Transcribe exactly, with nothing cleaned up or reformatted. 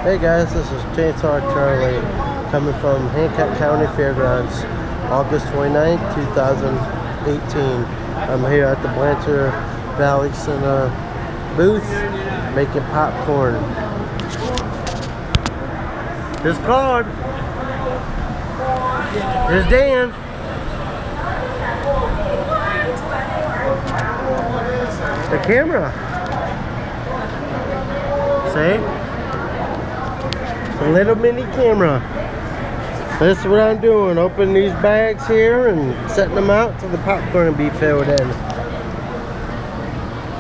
Hey guys, this is Chainsaw Charlie coming from Hancock County Fairgrounds, August twenty-ninth, two thousand eighteen. I'm here at the Blanchard Valley Center booth making popcorn. Here's Claude. Here's Dan. The camera. See? A little mini camera. That's what I'm doing. Open these bags here and setting them out so the popcorn will be filled in.